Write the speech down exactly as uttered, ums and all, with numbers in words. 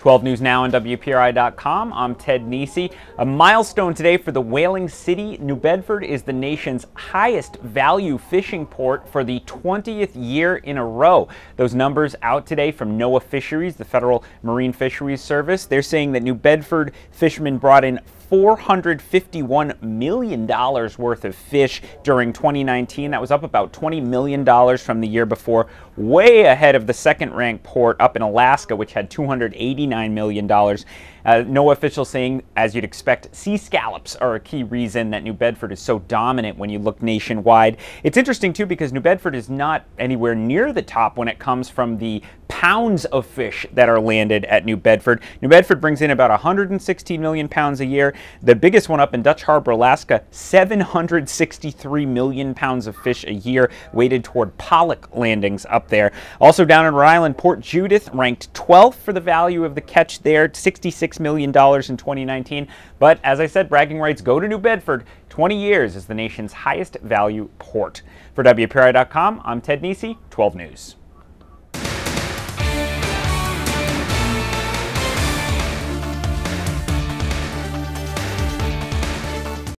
twelve News Now on W P R I dot com. I'm Ted Nesi. A milestone today for the whaling city. New Bedford is the nation's highest value fishing port for the twentieth year in a row. Those numbers out today from NOAA Fisheries, the Federal Marine Fisheries Service. They're saying that New Bedford fishermen brought in four hundred fifty-one million dollars worth of fish during twenty nineteen. That was up about twenty million dollars from the year before, way ahead of the second-ranked port up in Alaska, which had two hundred eighty-nine million dollars. Uh, NOAA officials saying, as you'd expect, sea scallops are a key reason that New Bedford is so dominant when you look nationwide. It's interesting, too, because New Bedford is not anywhere near the top when it comes from the pounds of fish that are landed at New Bedford. New Bedford brings in about one hundred sixteen million pounds a year. The biggest one up in Dutch Harbor, Alaska, seven hundred sixty-three million pounds of fish a year, weighted toward pollock landings up there. Also down in Rhode Island, Port Judith ranked twelfth for the value of the catch there, sixty-six million dollars in twenty nineteen. But as I said, bragging rights go to New Bedford. twenty years as the nation's highest value port. For W P R I dot com, I'm Ted Nesi, twelve News.